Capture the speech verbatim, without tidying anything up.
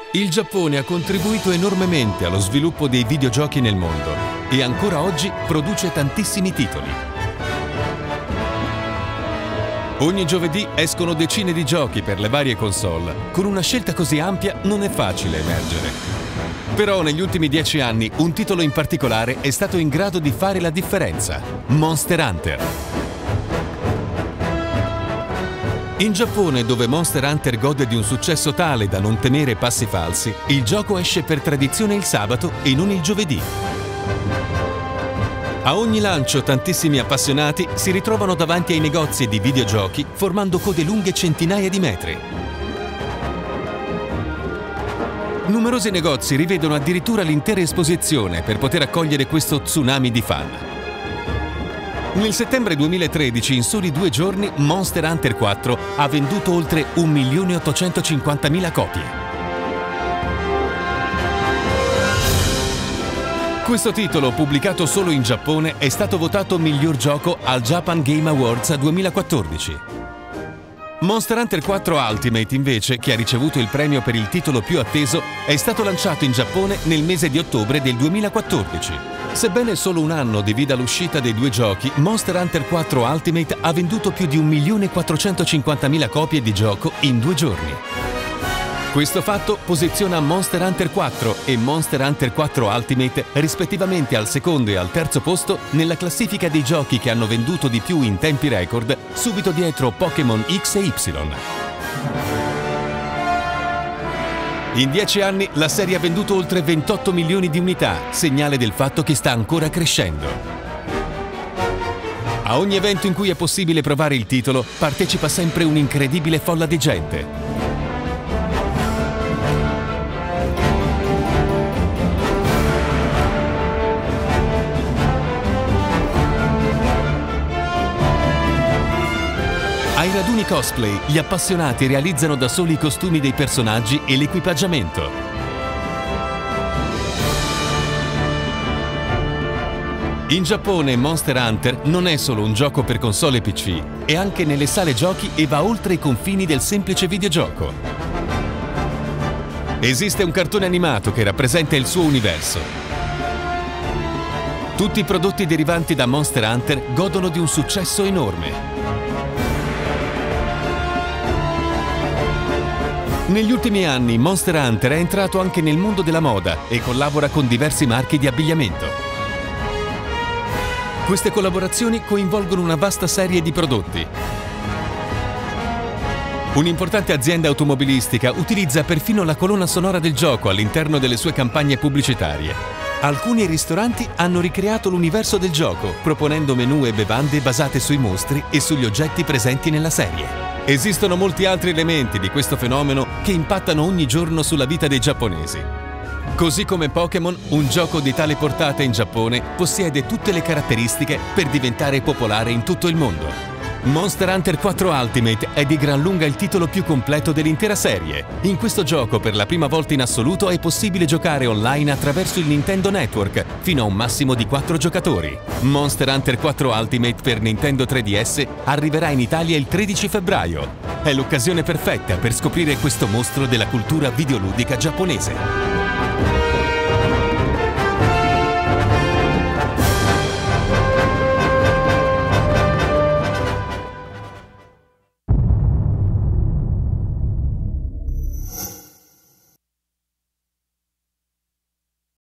Il Giappone ha contribuito enormemente allo sviluppo dei videogiochi nel mondo e ancora oggi produce tantissimi titoli. Ogni giovedì escono decine di giochi per le varie console. Con una scelta così ampia non è facile emergere. Però negli ultimi dieci anni un titolo in particolare è stato in grado di fare la differenza: Monster Hunter. In Giappone, dove Monster Hunter gode di un successo tale da non temere passi falsi, il gioco esce per tradizione il sabato e non il giovedì. A ogni lancio tantissimi appassionati si ritrovano davanti ai negozi di videogiochi formando code lunghe centinaia di metri. Numerosi negozi rivedono addirittura l'intera esposizione per poter accogliere questo tsunami di fan. Nel settembre duemilatredici, in soli due giorni, Monster Hunter quattro ha venduto oltre un milione ottocentocinquantamila copie. Questo titolo, pubblicato solo in Giappone, è stato votato miglior gioco al Japan Game Awards duemilaquattordici. Monster Hunter quattro Ultimate, invece, che ha ricevuto il premio per il titolo più atteso, è stato lanciato in Giappone nel mese di ottobre del duemilaquattordici. Sebbene solo un anno divida l'uscita dei due giochi, Monster Hunter quattro Ultimate ha venduto più di un milione quattrocentocinquantamila copie di gioco in due giorni. Questo fatto posiziona Monster Hunter quattro e Monster Hunter quattro Ultimate rispettivamente al secondo e al terzo posto nella classifica dei giochi che hanno venduto di più in tempi record, subito dietro Pokémon X e Y. In dieci anni la serie ha venduto oltre ventotto milioni di unità, segnale del fatto che sta ancora crescendo. A ogni evento in cui è possibile provare il titolo partecipa sempre un'incredibile folla di gente. Ai raduni cosplay, gli appassionati realizzano da soli i costumi dei personaggi e l'equipaggiamento. In Giappone Monster Hunter non è solo un gioco per console e P C, è anche nelle sale giochi e va oltre i confini del semplice videogioco. Esiste un cartone animato che rappresenta il suo universo. Tutti i prodotti derivanti da Monster Hunter godono di un successo enorme. Negli ultimi anni Monster Hunter è entrato anche nel mondo della moda e collabora con diversi marchi di abbigliamento. Queste collaborazioni coinvolgono una vasta serie di prodotti. Un'importante azienda automobilistica utilizza perfino la colonna sonora del gioco all'interno delle sue campagne pubblicitarie. Alcuni ristoranti hanno ricreato l'universo del gioco, proponendo menù e bevande basate sui mostri e sugli oggetti presenti nella serie. Esistono molti altri elementi di questo fenomeno che impattano ogni giorno sulla vita dei giapponesi. Così come Pokémon, un gioco di tale portata in Giappone possiede tutte le caratteristiche per diventare popolare in tutto il mondo. Monster Hunter quattro Ultimate è di gran lunga il titolo più completo dell'intera serie. In questo gioco, per la prima volta in assoluto, è possibile giocare online attraverso il Nintendo Network, fino a un massimo di quattro giocatori. Monster Hunter quattro Ultimate per Nintendo tre D S arriverà in Italia il tredici febbraio. È l'occasione perfetta per scoprire questo mostro della cultura videoludica giapponese.